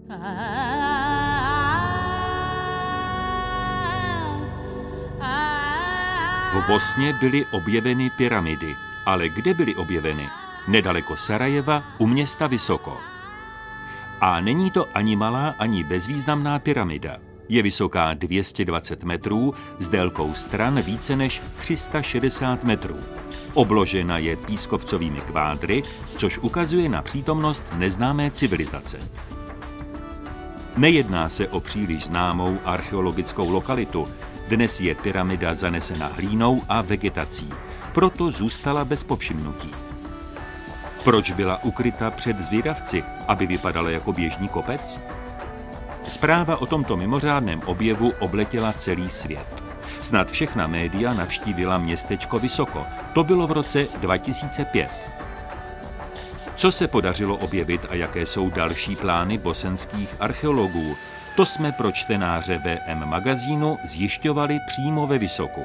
V Bosně byly objeveny pyramidy, ale kde byly objeveny? Nedaleko Sarajeva, u města Visoko. A není to ani malá, ani bezvýznamná pyramida. Je vysoká 220 metrů, s délkou stran více než 360 metrů. Obložena je pískovcovými kvádry, což ukazuje na přítomnost neznámé civilizace. Nejedná se o příliš známou archeologickou lokalitu. Dnes je pyramida zanesena hlínou a vegetací, proto zůstala bez povšimnutí. Proč byla ukryta před zvědavci, aby vypadala jako běžný kopec? Zpráva o tomto mimořádném objevu obletěla celý svět. Snad všechna média navštívila městečko Visoko. To bylo v roce 2005. Co se podařilo objevit a jaké jsou další plány bosenských archeologů? To jsme pro čtenáře VM magazínu zjišťovali přímo ve Visoku.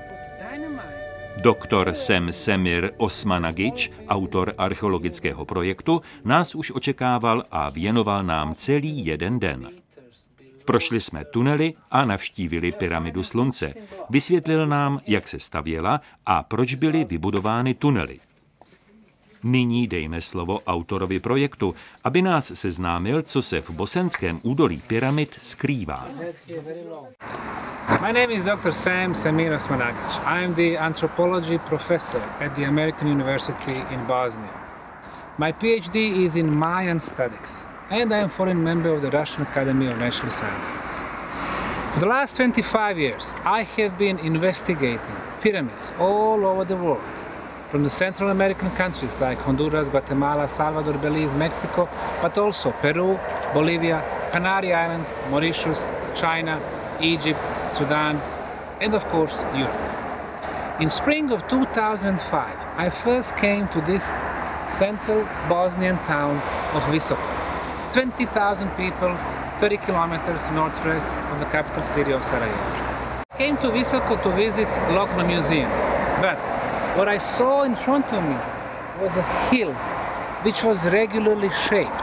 Doktor Sem Semir Osmanagič, autor archeologického projektu, nás už očekával a věnoval nám celý jeden den. Prošli jsme tunely a navštívili pyramidu Slunce. Vysvětlil nám, jak se stavěla a proč byly vybudovány tunely. Nyní dejme slovo autorovi projektu, aby nás seznámil, co se v bosenském údolí pyramid skrývá. My name is Dr. Sem Semir Osmanagic. I am the anthropology professor at the American University in Bosnia. My PhD is in Mayan studies, and I am foreign member of the Russian Academy of Natural Sciences. For the last 25 years, I have been investigating pyramids all over the world, from the Central American countries like Honduras, Guatemala, Salvador, Belize, Mexico, but also Peru, Bolivia, Canary Islands, Mauritius, China, Egypt, Sudan, and of course Europe. In spring of 2005, I first came to this central Bosnian town of Visoko. 20,000 people, 30 kilometers northwest from the capital city of Sarajevo. I came to Visoko to visit a local museum, but what I saw in front of me was a hill which was regularly shaped,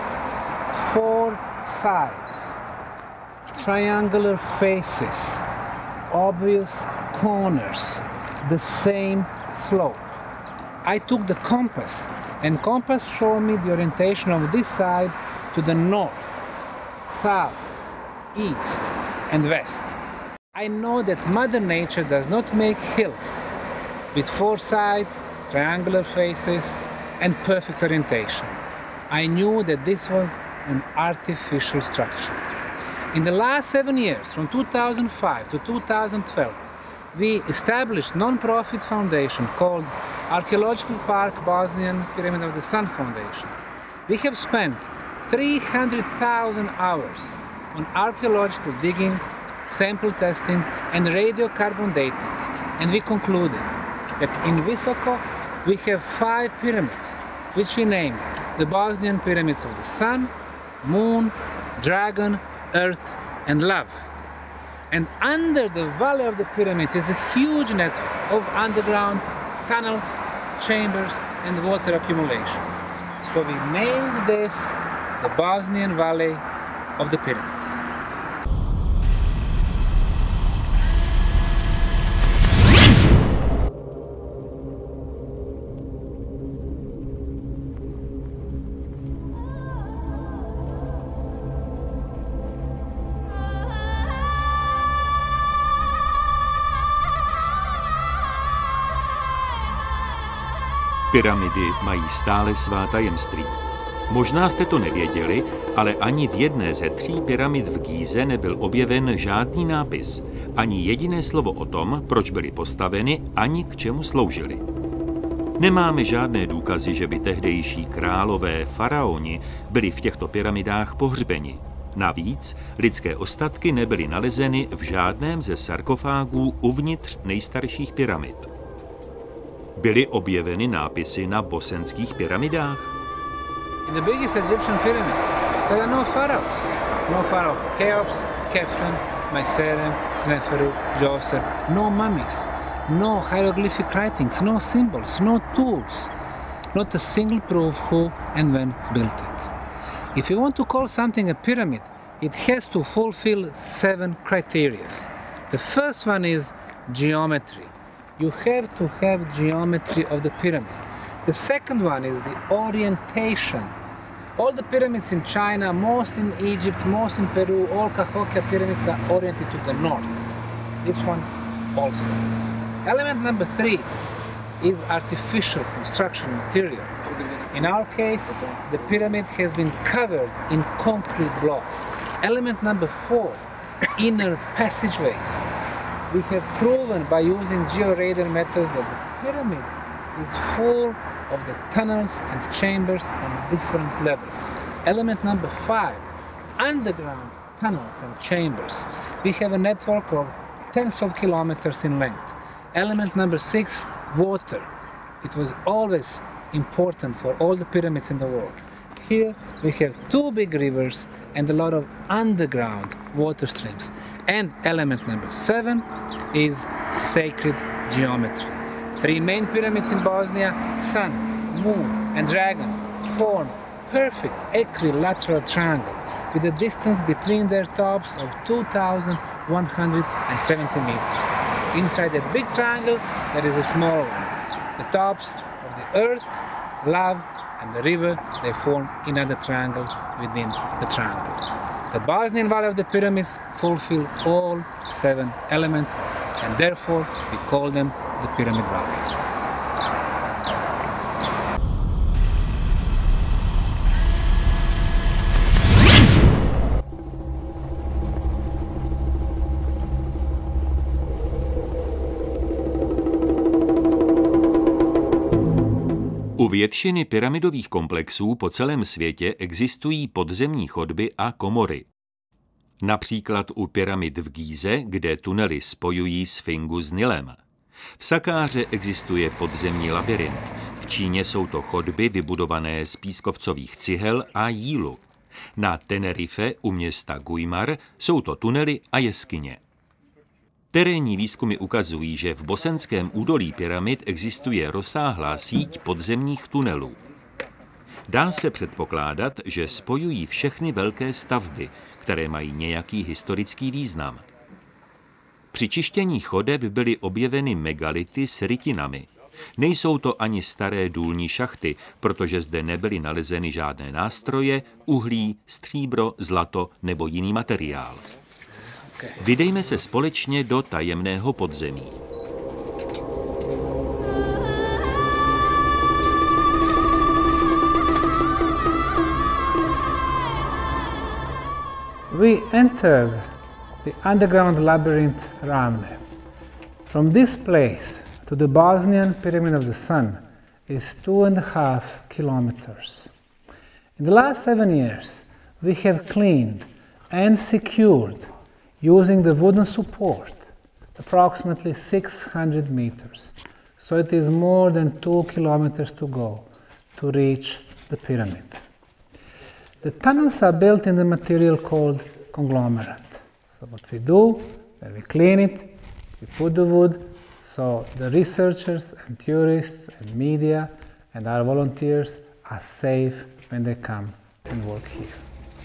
4 sides, triangular faces, obvious corners, the same slope. I took the compass, and compass showed me the orientation of this side to the north, south, east, and west. I know that Mother Nature does not make hills with 4 sides, triangular faces, and perfect orientation. I knew that this was an artificial structure. In the last 7 years, from 2005 to 2012, we established a non-profit foundation called Archaeological Park Bosnian Pyramid of the Sun Foundation. We have spent 300,000 hours on archaeological digging, sample testing, and radiocarbon dating, and we concluded that in Visoko we have 5 pyramids, which we named the Bosnian Pyramids of the Sun, Moon, Dragon, Earth, and Love. And under the valley of the pyramids is a huge network of underground tunnels, chambers, and water accumulation. So we named this the Bosnian Valley of the Pyramids. Pyramidy mají stále svá tajemství. Možná jste to nevěděli, ale ani v jedné ze 3 pyramid v Gíze nebyl objeven žádný nápis, ani jediné slovo o tom, proč byly postaveny, ani k čemu sloužily. Nemáme žádné důkazy, že by tehdejší králové, faraoni byli v těchto pyramidách pohřbeni. Navíc lidské ostatky nebyly nalezeny v žádném ze sarkofágů uvnitř nejstarších pyramid. Byly objeveny nápisy na bosenských pyramidách? In the biggest Egyptian pyramids, there are no pharaohs. No pharaoh Cheops, Khephren, Myceren, Sneferu, Djoser, no mummies, no hieroglyphic writings, no symbols, no tools. Not a single proof who and when built it. If you want to call something a pyramid, it has to fulfill 7 criteria. The first one is geometry. You have to have geometry of the pyramid. The second one is the orientation. All the pyramids in China, most in Egypt, most in Peru, all Cahokia pyramids are oriented to the north. This one also. Element number 3 is artificial construction material. In our case, the pyramid has been covered in concrete blocks. Element number 4, inner passageways. We have proven by using georadar methods that the pyramid is full of the tunnels and chambers on different levels. Element number 5, underground tunnels and chambers. We have a network of tens of kilometers in length. Element number 6, water. It was always important for all the pyramids in the world. Here we have 2 big rivers and a lot of underground water streams. And element number 7 is sacred geometry. 3 main pyramids in Bosnia, sun, moon and dragon, form perfect equilateral triangle with a distance between their tops of 2,170 meters. Inside that big triangle there is a smaller one. The tops of the earth, lava and the river, they form another triangle within the triangle. The Bosnian Valley of the Pyramids fulfill all 7 elements and therefore we call them the Pyramid Valley. U většiny pyramidových komplexů po celém světě existují podzemní chodby a komory. Například u pyramid v Gíze, kde tunely spojují Sfingu s Nilem. V Sakáře existuje podzemní labyrint. V Číně jsou to chodby vybudované z pískovcových cihel a jílu. Na Tenerife u města Guimar jsou to tunely a jeskyně. Terénní výzkumy ukazují, že v bosenském údolí pyramid existuje rozsáhlá síť podzemních tunelů. Dá se předpokládat, že spojují všechny velké stavby, které mají nějaký historický význam. Při čištění chodeb byly objeveny megality s rytinami. Nejsou to ani staré důlní šachty, protože zde nebyly nalezeny žádné nástroje, uhlí, stříbro, zlato nebo jiný materiál. Vydejme se společně do tajemného podzemí. We entered the underground labyrinth Ramne. From this place to the Bosnian Pyramid of the Sun is 2.5 kilometers. In the last 7 years, we have cleaned and secured, using the wooden support, approximately 600 meters. So it is more than 2 kilometers to go to reach the pyramid. The tunnels are built in the material called conglomerate. So what we do, when we clean it, we put the wood, so the researchers and tourists and media and our volunteers are safe when they come and work here.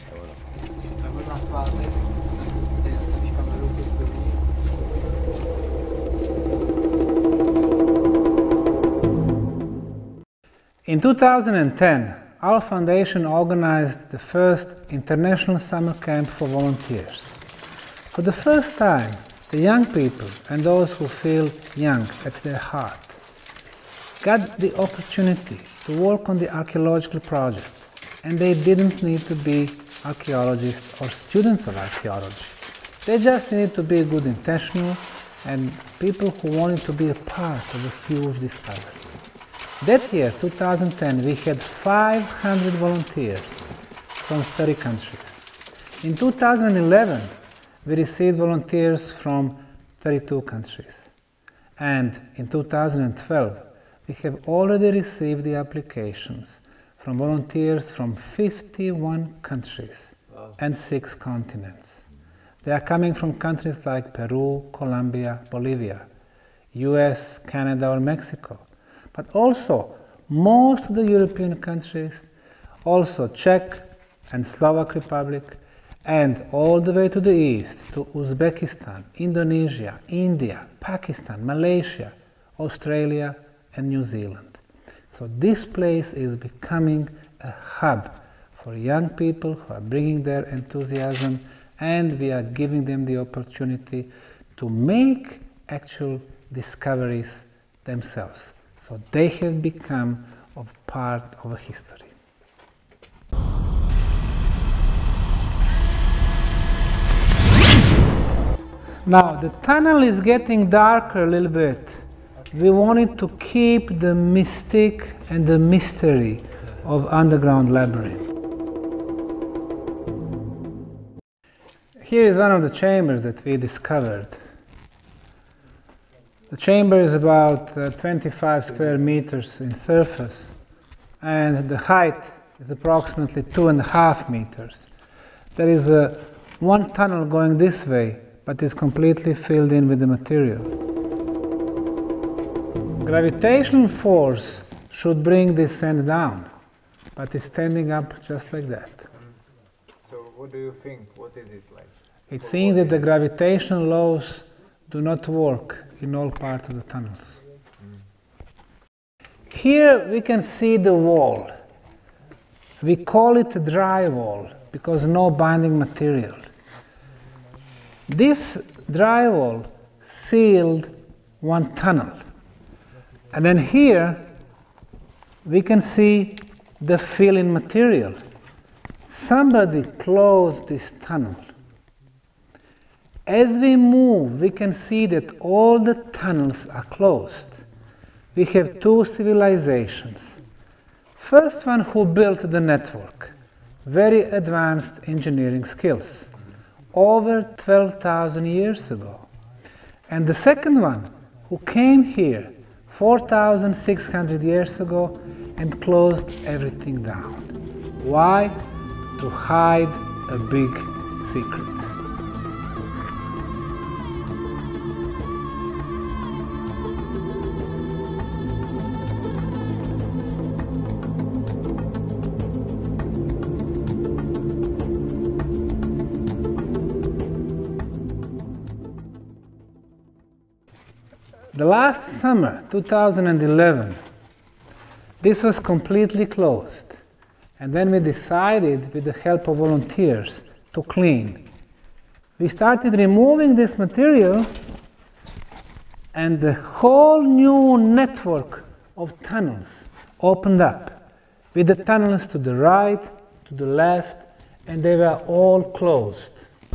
In 2010, our foundation organized the first international summer camp for volunteers. For the first time, the young people and those who feel young at their heart got the opportunity to work on the archaeological project, and they didn't need to be archaeologists or students of archaeology. They just needed to be good intentional and people who wanted to be a part of a huge discovery. That year, 2010, we had 500 volunteers from 30 countries. In 2011, we received volunteers from 32 countries. And in 2012, we have already received the applications from volunteers from 51 countries and 6 continents. They are coming from countries like Peru, Colombia, Bolivia, US, Canada or Mexico. But also most of the European countries, also Czech, and Slovak Republic, and all the way to the east to Uzbekistan, Indonesia, India, Pakistan, Malaysia, Australia, and New Zealand. So this place is becoming a hub for young people who are bringing their enthusiasm, and we are giving them the opportunity to make actual discoveries themselves. So they have become a part of a history. Now the tunnel is getting darker a little bit. We wanted to keep the mystique and the mystery of underground labyrinth. Here is one of the chambers that we discovered. The chamber is about 25 square meters in surface, and the height is approximately 2.5 meters. There is one tunnel going this way, but is completely filled in with the material. Gravitational force should bring this sand down, but it's standing up just like that. So what do you think? What is it like? It seems that the gravitational laws do not work in all parts of the tunnels. Here we can see the wall. We call it a dry wall because no binding material. This dry wall sealed one tunnel. And then here we can see the fill-in material. Somebody closed this tunnel. As we move, we can see that all the tunnels are closed. We have two civilizations. First one who built the network, very advanced engineering skills, over 12,000 years ago. And the second one who came here 4,600 years ago and closed everything down. Why? To hide a big secret. The last summer, 2011, this was completely closed. And then we decided, with the help of volunteers, to clean. We started removing this material, and the whole new network of tunnels opened up, with the tunnels to the right, to the left, and they were all closed.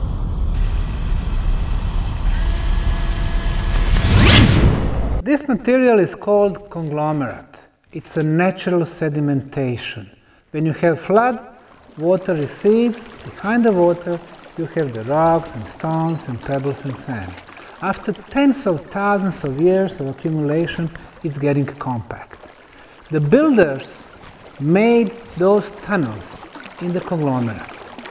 This material is called conglomerate. It's a natural sedimentation. When you have flood, water recedes. Behind the water, you have the rocks and stones and pebbles and sand. After tens of thousands of years of accumulation, it's getting compact. The builders made those tunnels in the conglomerate.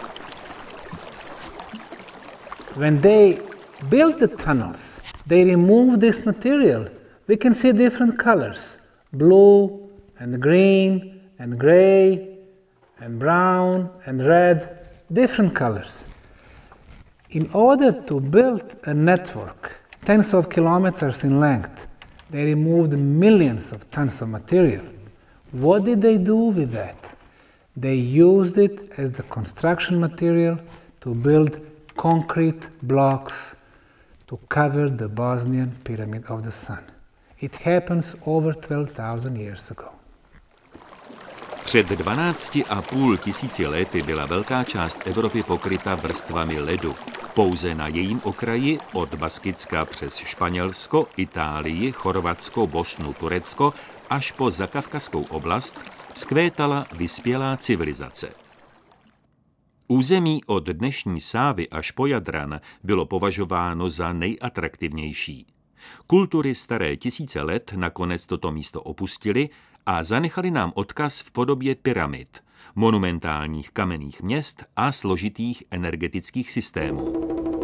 When they built the tunnels, they removed this material. We can see different colors, blue and green and gray and brown and red, different colors. In order to build a network, tens of kilometers in length, they removed millions of tons of material. What did they do with that? They used it as the construction material to build concrete blocks to cover the Bosnian Pyramid of the Sun. It happens over 12,000 years ago. Před 12,5 tisíci lety byla velká část Evropy pokryta vrstvami ledu. Pouze na jejím okraji od Baskicka přes Španělsko, Itálii, Chorvatsko, Bosnu, Turecko až po Zakavkazskou oblast vzkvétala vyspělá civilizace. Území od dnešní Sávy až po Jadran bylo považováno za nejatraktivnější. Kultury staré tisíce let nakonec toto místo opustily a zanechali nám odkaz v podobě pyramid, monumentálních kamenných měst a složitých energetických systémů.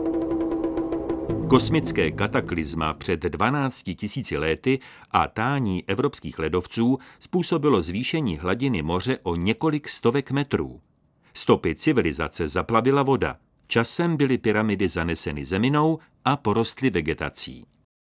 Kosmické kataklizma před 12 tisíci lety a tání evropských ledovců způsobilo zvýšení hladiny moře o několik stovek metrů. Stopy civilizace zaplavila voda. Časem byly pyramidy zaneseny zeminou a porostly vegetací.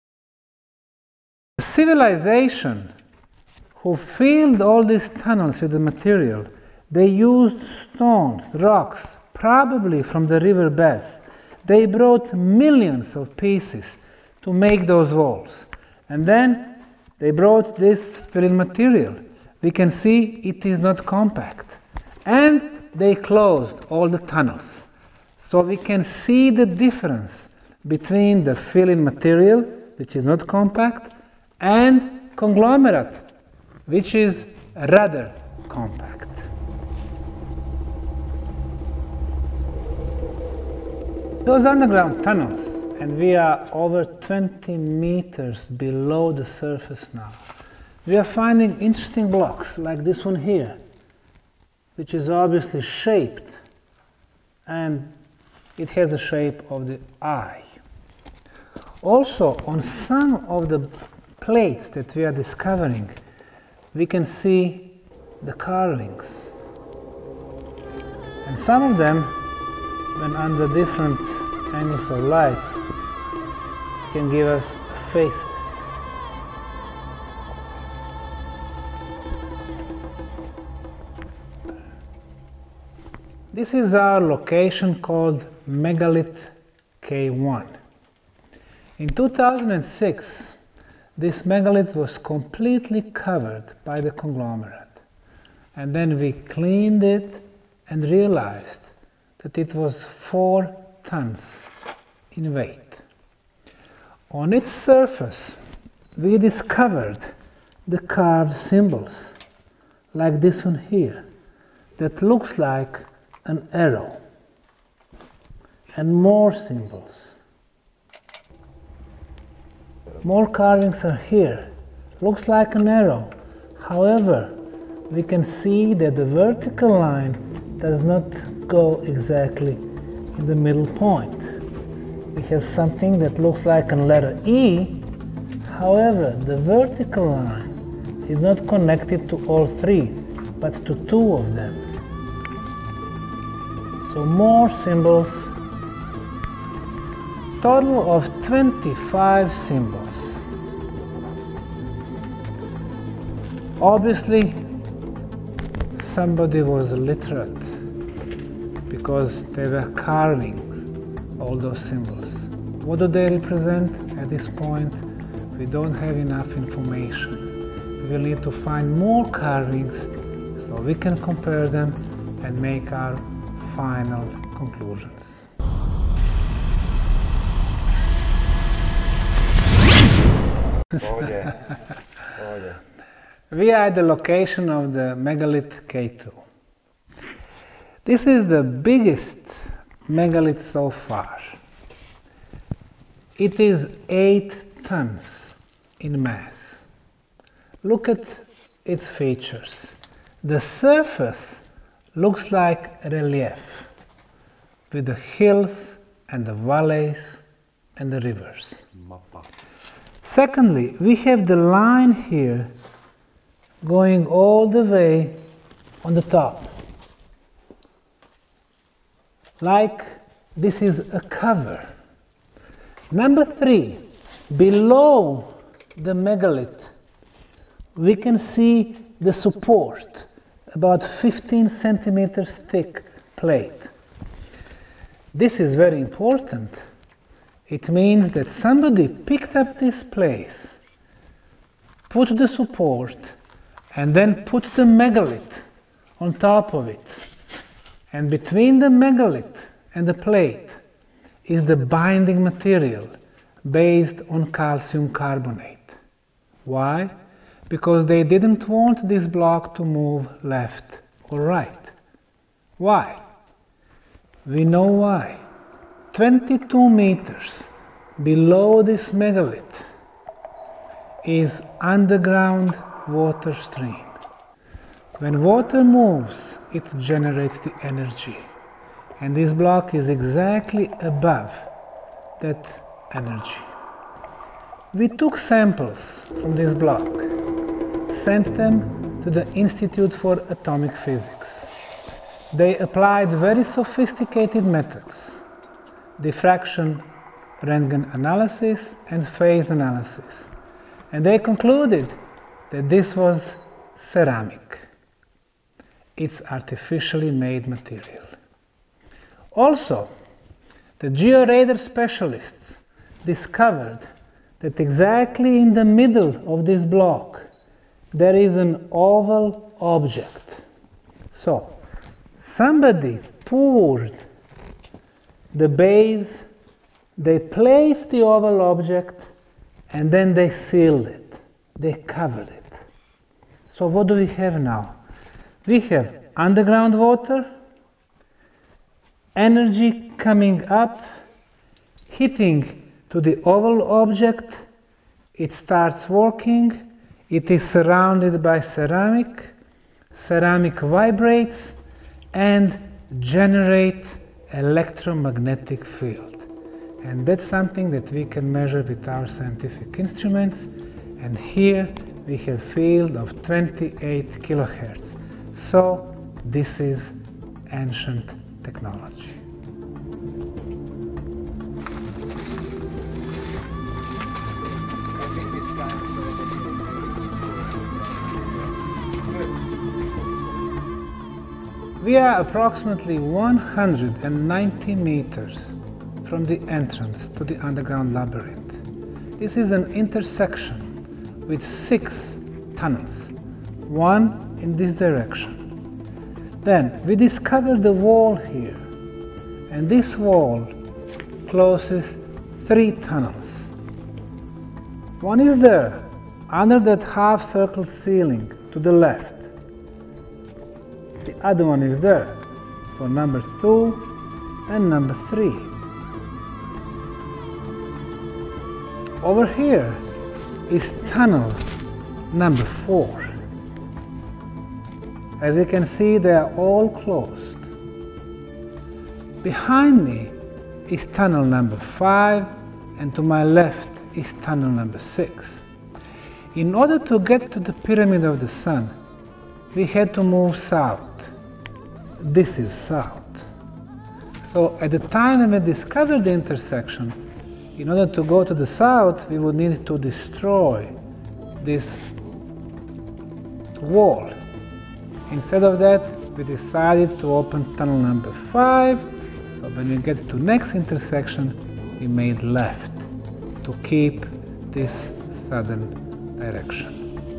Civilization who filled all these tunnels with the material, they used stones, rocks, probably from the river beds. They brought millions of pieces to make those walls. And then they brought this filled material. We can see it is not compact. And they closed all the tunnels. So we can see the difference between the filling material, which is not compact, and conglomerate, which is rather compact. Those underground tunnels, and we are over 20 meters below the surface now, we are finding interesting blocks like this one here, which is obviously shaped, and it has the shape of the eye. Also, on some of the plates that we are discovering, we can see the carvings. And some of them, when under different angles of light, can give us faces. This is our location called Megalith K1. In 2006, this megalith was completely covered by the conglomerate. And then we cleaned it and realized that it was 4 tons in weight. On its surface, we discovered the carved symbols, like this one here, that looks like an arrow, and more symbols. More carvings are here, looks like an arrow. However, we can see that the vertical line does not go exactly in the middle point. We have something that looks like a letter E. However, the vertical line is not connected to all 3, but to 2 of them. So more symbols, total of 25 symbols. Obviously, somebody was literate because they were carving all those symbols. What do they represent at this point? We don't have enough information. We will need to find more carvings so we can compare them and make our final conclusions. Oh yeah. Oh yeah. We are at the location of the Megalith K2. This is the biggest megalith so far. It is 8 tons in mass. Look at its features. The surface looks like relief, with the hills and the valleys and the rivers. Secondly, we have the line here going all the way on the top. Like this is a cover. Number 3, below the megalith, we can see the support, about 15 centimeters thick plate. This is very important. It means that somebody picked up this place, put the support, and then put the megalith on top of it. And between the megalith and the plate is the binding material based on calcium carbonate. Why? Because they didn't want this block to move left or right. Why? We know why. 22 meters below this megalith is underground water stream. When water moves, it generates the energy. And this block is exactly above that energy. We took samples from this block, sent them to the Institute for Atomic Physics. they applied very sophisticated methods: diffraction, Röntgen analysis, and phase analysis. And they concluded that this was ceramic. It's artificially made material. Also, the georadar specialists discovered that exactly in the middle of this block there is an oval object. So, somebody pushed the base, they placed the oval object, and then they sealed it. They covered it. So what do we have now? We have underground water, energy coming up, hitting to the oval object, it starts working, it is surrounded by ceramic, ceramic vibrates and generates electromagnetic field. And that's something that we can measure with our scientific instruments. And here we have field of 28 kilohertz. So this is ancient technology. We are approximately 190 meters from the entrance to the underground labyrinth. This is an intersection with 6 tunnels, one in this direction. Then we discovered the wall here, and this wall closes 3 tunnels. One is there, under that half-circle ceiling to the left. The other one is there for number 2 and number 3. Over here is tunnel number 4. As you can see, they are all closed. Behind me is tunnel number 5, and to my left is tunnel number 6. In order to get to the Pyramid of the Sun, we had to move south. This is south. So at the time when we discovered the intersection, in order to go to the south, we would need to destroy this wall. Instead of that, we decided to open tunnel number 5. So when we get to next intersection, we made left to keep this southern direction.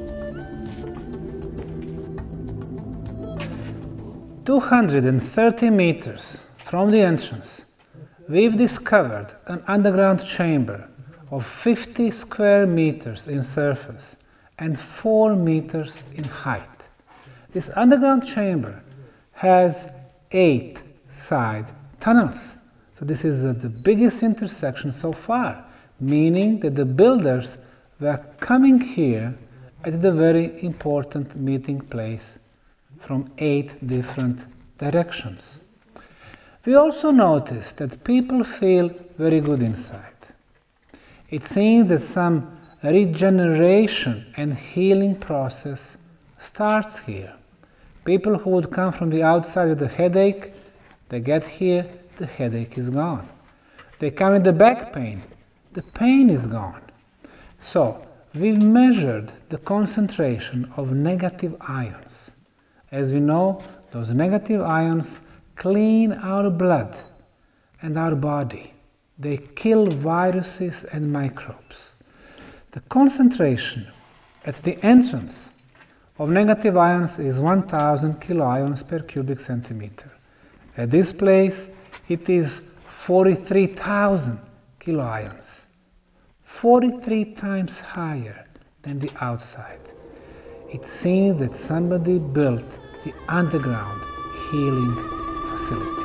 230 meters from the entrance, we've discovered an underground chamber of 50 square meters in surface and 4 meters in height. This underground chamber has 8 side tunnels. So this is the biggest intersection so far, meaning that the builders were coming here at the very important meeting place from 8 different directions. We also noticed that people feel very good inside. It seems that some regeneration and healing process starts here. People who would come from the outside with a headache, they get here, the headache is gone. They come with the back pain, the pain is gone. So we've measured the concentration of negative ions. As we know, those negative ions clean our blood and our body. They kill viruses and microbes. The concentration at the entrance of negative ions is 1000 kiloions per cubic centimeter. At this place, it is 43,000 kiloions, 43 times higher than the outside. It seems that somebody built the underground healing facility.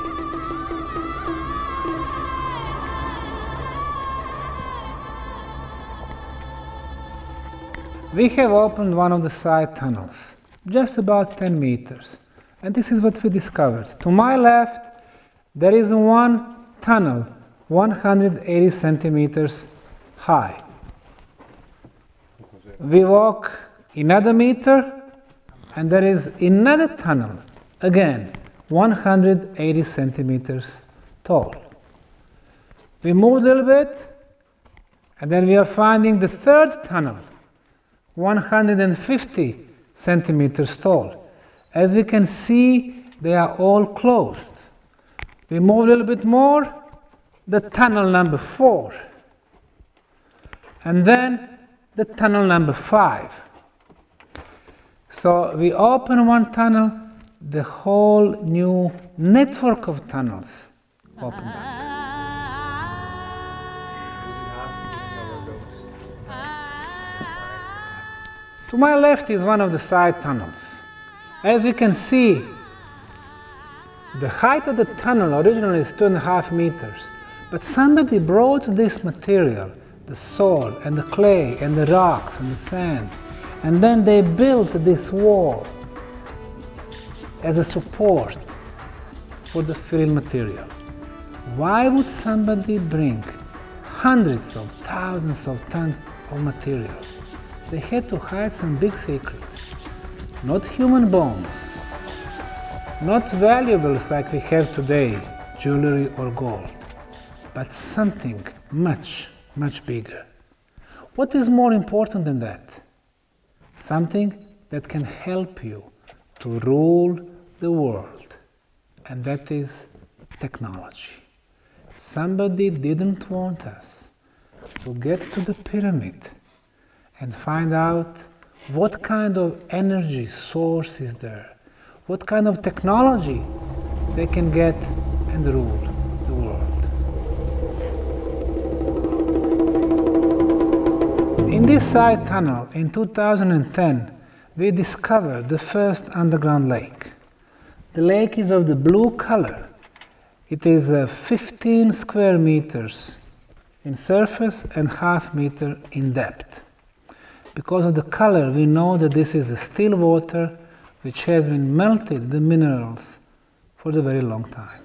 We have opened one of the side tunnels, just about 10 meters, and this is what we discovered. To my left, there is one tunnel, 180 centimeters high. We walk another meter, and there is another tunnel, again 180 centimeters tall. We moved a little bit, and then we are finding the third tunnel, 150 centimeters tall. As we can see, they are all closed. We move a little bit more, the tunnel number 4, and then the tunnel number 5. So we open one tunnel, the whole new network of tunnels opened up. To my left is one of the side tunnels. As we can see, the height of the tunnel originally is 2.5 meters, but somebody brought this material, the soil and the clay and the rocks and the sand, and then they built this wall as a support for the fill material. Why would somebody bring hundreds of thousands of tons of material? They had to hide some big secrets. Not human bones, not valuables like we have today, jewelry or gold, but something much, much bigger. What is more important than that? Something that can help you to rule the world, and that is technology. Somebody didn't want us to get to the pyramid and find out what kind of energy source is there, what kind of technology they can get and rule the world. In this side tunnel in 2010, we discovered the first underground lake. The lake is of the blue color. It is 15 square meters in surface and ½ meter in depth. Because of the color, we know that this is a still water which has been melted, the minerals, for a very long time.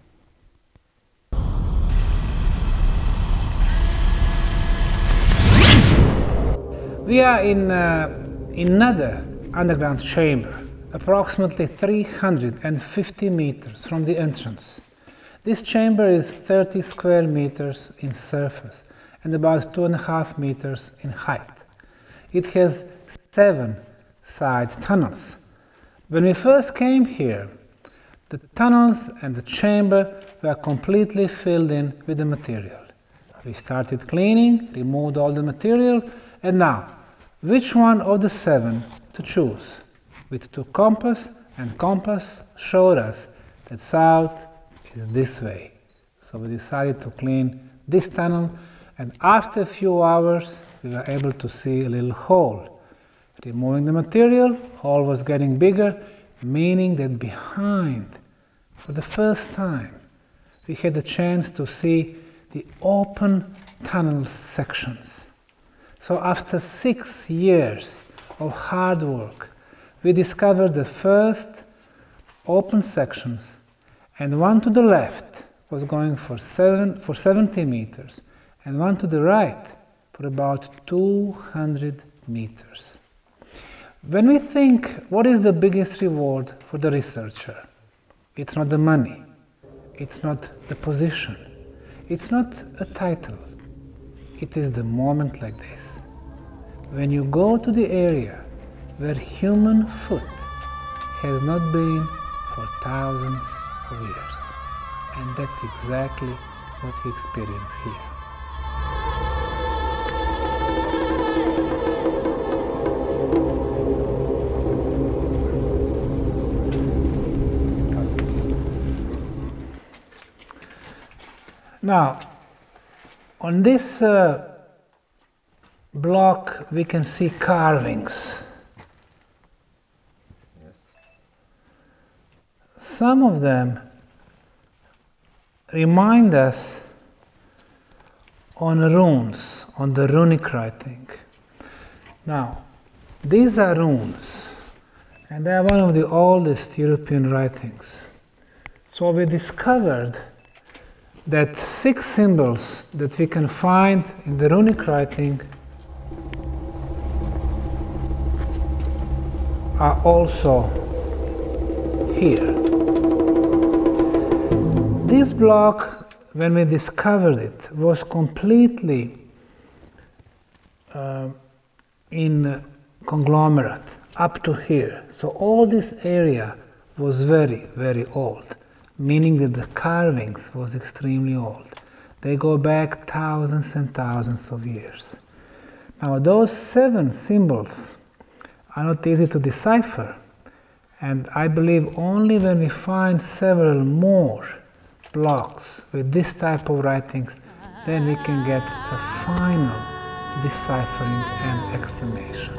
We are in another underground chamber, approximately 350 meters from the entrance. This chamber is 30 square meters in surface and about 2.5 meters in height. It has 7 side tunnels. When we first came here, the tunnels and the chamber were completely filled in with the material. We started cleaning, removed all the material, and now, which one of the 7 to choose? With 2 compass, and compass showed us that south is this way. So we decided to clean this tunnel, and after a few hours, we were able to see a little hole. Removing the material, hole was getting bigger, meaning that behind, for the first time, we had the chance to see the open tunnel sections. So after 6 years of hard work, we discovered the first open sections, and one to the left was going for 70 meters, and one to the right for about 200 meters. When we think, what is the biggest reward for the researcher? It's not the money, it's not the position, it's not a title, it is the moment like this. When you go to the area where human foot has not been for thousands of years. And that's exactly what we experience here. Now, on this block we can see carvings. Some of them remind us on runes, on the runic writing. Now, these are runes, and they are one of the oldest European writings. So we discovered that 6 symbols that we can find in the runic writing are also here. this block, when we discovered it, was completely in conglomerate up to here. So all this area was very, very old, meaning that the carvings was extremely old. They go back thousands and thousands of years. Now those 7 symbols are not easy to decipher, and I believe only when we find several more blocks with this type of writings, then we can get a final deciphering and explanation.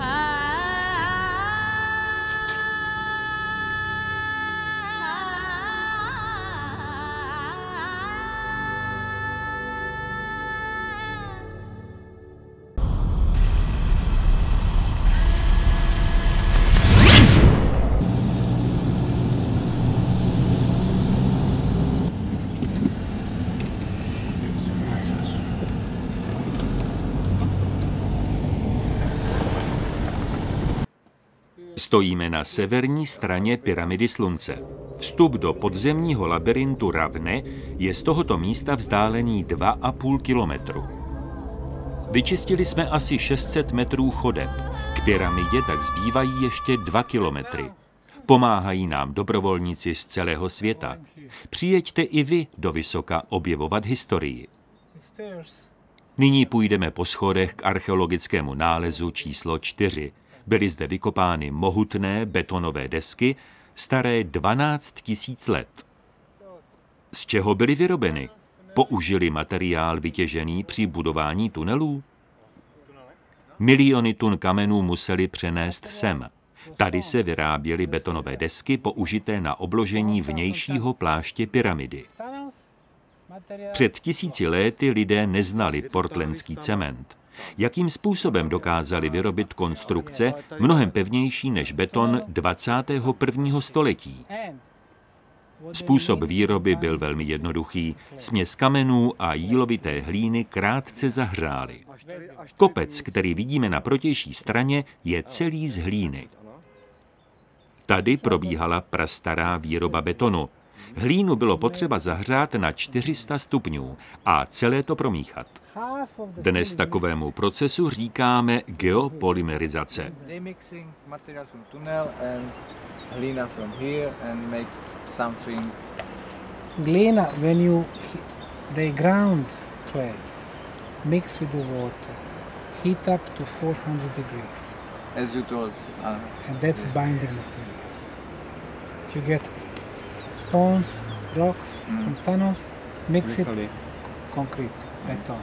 Stojíme na severní straně pyramidy Slunce. Vstup do podzemního labirintu Ravne je z tohoto místa vzdálený 2,5 kilometru. Vyčistili jsme asi 600 metrů chodeb. K pyramidě tak zbývají ještě 2 kilometry. Pomáhají nám dobrovolníci z celého světa. Přijeďte i vy do Vysoka objevovat historii. Nyní půjdeme po schodech k archeologickému nálezu číslo 4. Byly zde vykopány mohutné betonové desky, staré 12 000 let. Z čeho byly vyrobeny? Použili materiál vytěžený při budování tunelů? Miliony tun kamenů museli přenést sem. Tady se vyráběly betonové desky použité na obložení vnějšího pláště pyramidy. Před 1000 lety lidé neznali portlandský cement. Jakým způsobem dokázali vyrobit konstrukce mnohem pevnější než beton 21. století? Způsob výroby byl velmi jednoduchý. Směs kamenů a jílovité hlíny krátce zahřály. Kopec, který vidíme na protější straně, je celý z hlíny. Tady probíhala prastará výroba betonu. Hlínu bylo potřeba zahřát na 400 stupňů a celé to promíchat. Dnes takovému procesu říkáme geopolymerizace. Glina, when they ground clay, mix with the water, heat up to 400 degrees. As you told. And that's binding material. You get stones, rocks from tunnels, mix it concrete, beton.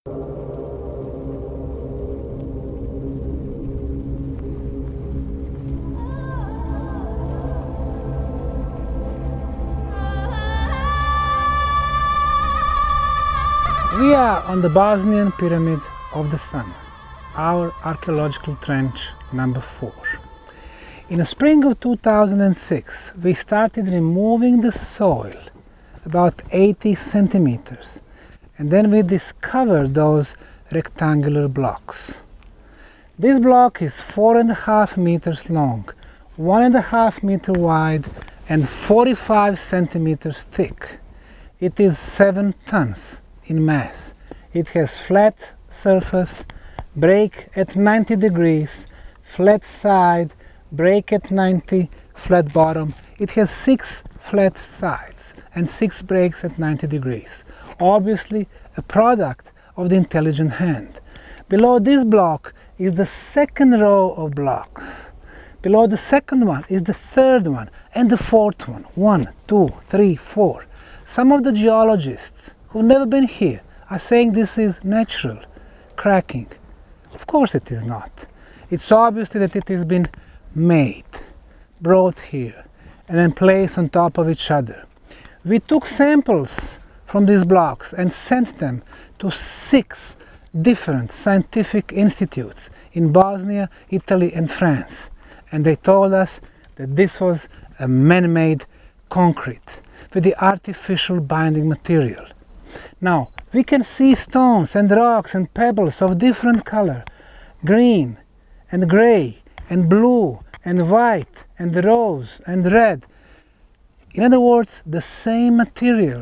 We are on the Bosnian Pyramid of the Sun, our archaeological trench number 4. In the spring of 2006, we started removing the soil, about 80 centimeters, and then we discovered those rectangular blocks. This block is 4.5 meters long, 1.5 meter wide, and 45 centimeters thick. It is 7 tons in mass. It has flat surface, break at 90 degrees, flat side, break at 90, flat bottom. It has 6 flat sides and 6 breaks at 90 degrees. Obviously a product of the intelligent hand. Below this block is the second row of blocks. Below the second one is the third one and the fourth one. 1, 2, 3, 4. Some of the geologists who've never been here are saying this is natural cracking. Of course it is not. It's obviously that it has been made, brought here, and then placed on top of each other. We took samples from these blocks and sent them to 6 different scientific institutes in Bosnia, Italy, and France. And they told us that this was a man-made concrete with the artificial binding material. Now, we can see stones and rocks and pebbles of different color, green and gray and blue and white and rose and red. In other words, the same material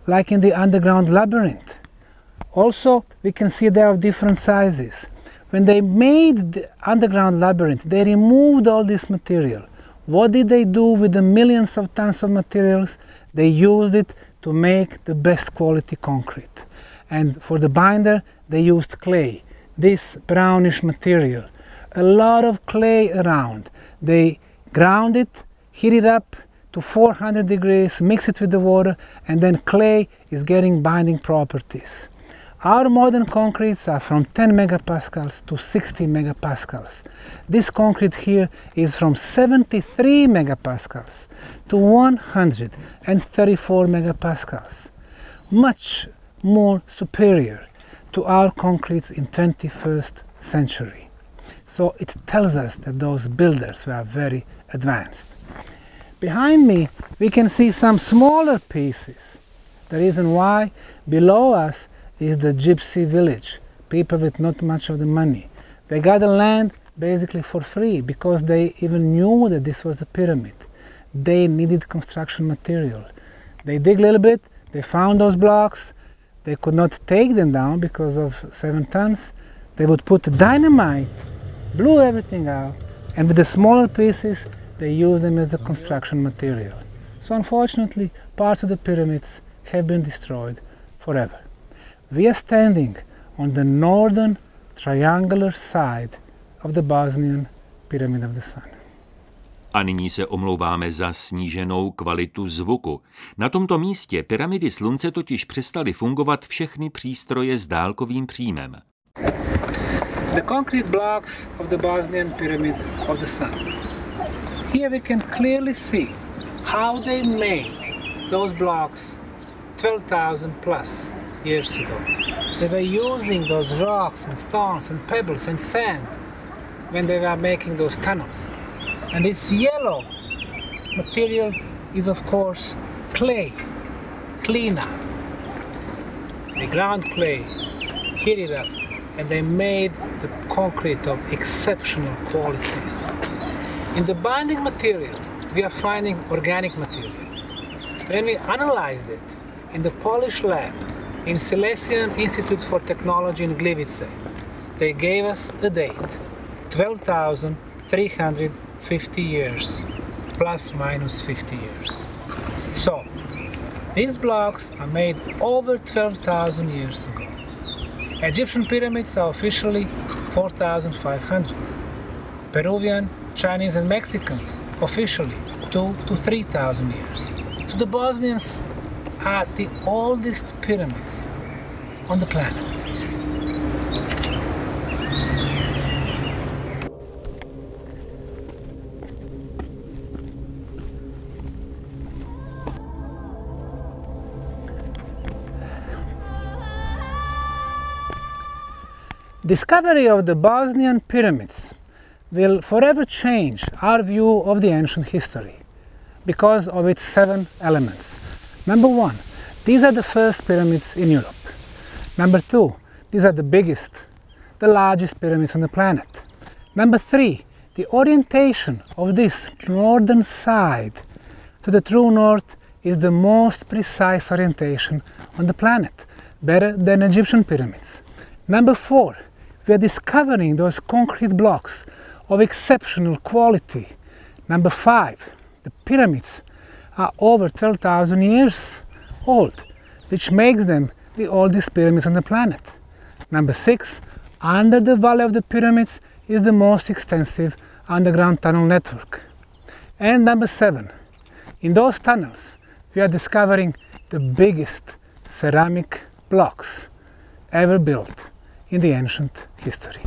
like in the underground labyrinth. Also, we can see they are of different sizes. When they made the underground labyrinth, they removed all this material. What did they do with the millions of tons of materials? They used it to make the best quality concrete. And for the binder, they used clay, this brownish material. A lot of clay around. They ground it, heat it up to 400 degrees, mix it with the water, and then clay is getting binding properties. Our modern concretes are from 10 megapascals to 60 megapascals. This concrete here is from 73 megapascals to 134 megapascals. Much more superior to our concretes in 21st century. So it tells us that those builders were very advanced. Behind me we can see some smaller pieces. The reason why below us is the gypsy village, people with not much of the money. They got the land basically for free because they even knew that this was a pyramid. They needed construction material. They dig a little bit, they found those blocks, they could not take them down because of 7 tons. They would put dynamite, blew everything out, and with the smaller pieces they used them as the construction material. So unfortunately parts of the pyramids have been destroyed forever. We are standing on the northern triangular side of the Bosnian Pyramid of the Sun. A nyní se omlouváme za sníženou kvalitu zvuku. Na tomto místě pyramidy slunce totiž přestaly fungovat všechny přístroje s dálkovým příjmem. The concrete blocks of the Bosnian Pyramid of the Sun. Here we can clearly see how they made those blocks 12,000 plus years ago. They were using those rocks and stones and pebbles and sand when they were making those tunnels. And this yellow material is of course clay, glina. They ground clay, heat it up, and they made the concrete of exceptional qualities. In the binding material, we are finding organic material. When we analyzed it in the Polish lab, in Silesian Institute for Technology in Gliwice, they gave us a date, 12,350 years, plus minus 50 years. So, these blocks are made over 12,000 years ago. Egyptian pyramids are officially 4,500. Peruvian, Chinese and Mexicans officially 2,000 to 3,000 years. So the Bosnians are the oldest pyramids on the planet. Discovery of the Bosnian pyramids will forever change our view of the ancient history because of its 7 elements. Number 1, these are the first pyramids in Europe. Number 2, these are the biggest, the largest pyramids on the planet. Number 3, the orientation of this northern side to the true north is the most precise orientation on the planet, better than Egyptian pyramids. Number 4, we are discovering those concrete blocks of exceptional quality. Number 5, the pyramids are over 12,000 years old, which makes them the oldest pyramids on the planet. Number 6, under the Valley of the Pyramids is the most extensive underground tunnel network. And number 7, in those tunnels we are discovering the biggest ceramic blocks ever built in the ancient history.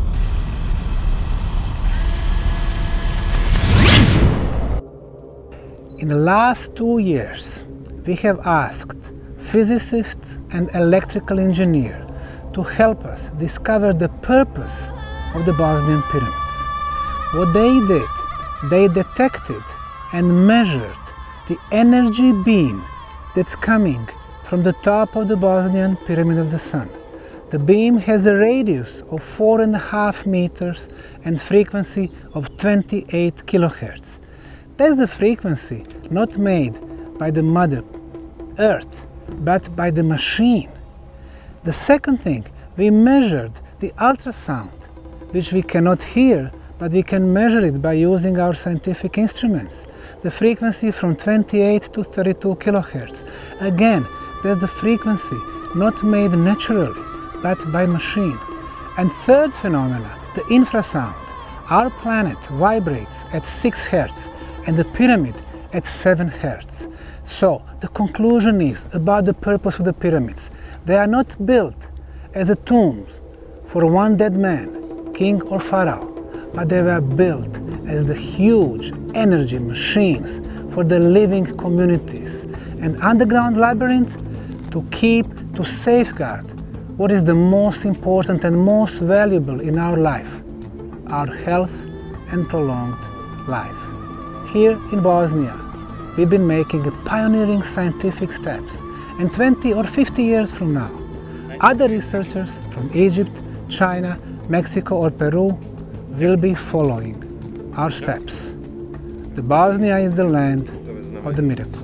In the last 2 years, we have asked physicists and electrical engineers to help us discover the purpose of the Bosnian pyramids. What they did, they detected and measured the energy beam that's coming from the top of the Bosnian Pyramid of the Sun. The beam has a radius of 4.5 meters and frequency of 28 kilohertz. That's the frequency not made by the Mother Earth, but by the machine. The second thing, we measured the ultrasound, which we cannot hear, but we can measure it by using our scientific instruments. The frequency from 28 to 32 kilohertz. Again, there's the frequency not made naturally, but by machine. And third phenomena, the infrasound. Our planet vibrates at 6 hertz and the pyramid at 7 hertz. So the conclusion is about the purpose of the pyramids. They are not built as a tomb for one dead man, king or pharaoh, but they were built as the huge energy machines for the living communities. And underground labyrinth to safeguard what is the most important and most valuable in our life, our health and prolonged life. Here in Bosnia, we've been making pioneering scientific steps, and 20 or 50 years from now, other researchers from Egypt, China, Mexico or Peru will be following our steps. The Bosnia is the land of the miracles.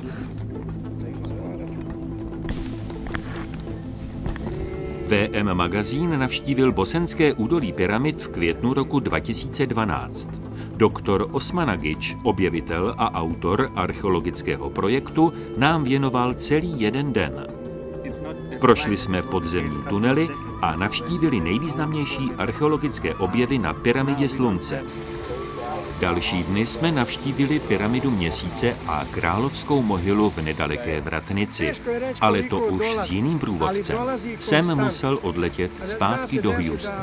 VM magazín navštívil bosenské údolí pyramid v květnu roku 2012. Doktor Osmanagić, objevitel a autor archeologického projektu, nám věnoval celý jeden den. Prošli jsme podzemní tunely a navštívili nejvýznamnější archeologické objevy na pyramidě Slunce. Další dny jsme navštívili pyramidu Měsíce a královskou mohylu v nedaleké Vratnici, ale to už s jiným průvodcem. Sem musel odletět zpátky do Houstonu.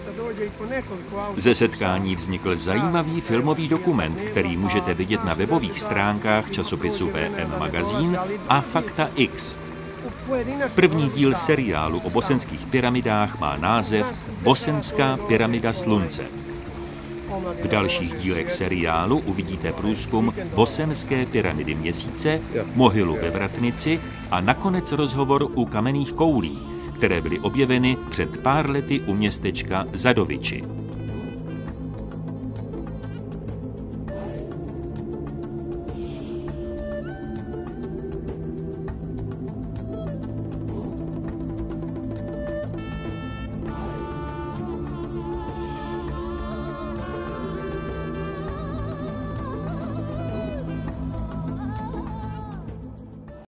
Ze setkání vznikl zajímavý filmový dokument, který můžete vidět na webových stránkách časopisu VM magazín a Fakta X. První díl seriálu o bosenských pyramidách má název Bosenská pyramida Slunce. V dalších dílech seriálu uvidíte průzkum bosenské pyramidy Měsíce, mohylu ve Vratnici a nakonec rozhovor u kamenných koulí, které byly objeveny před pár lety u městečka Zadoviči.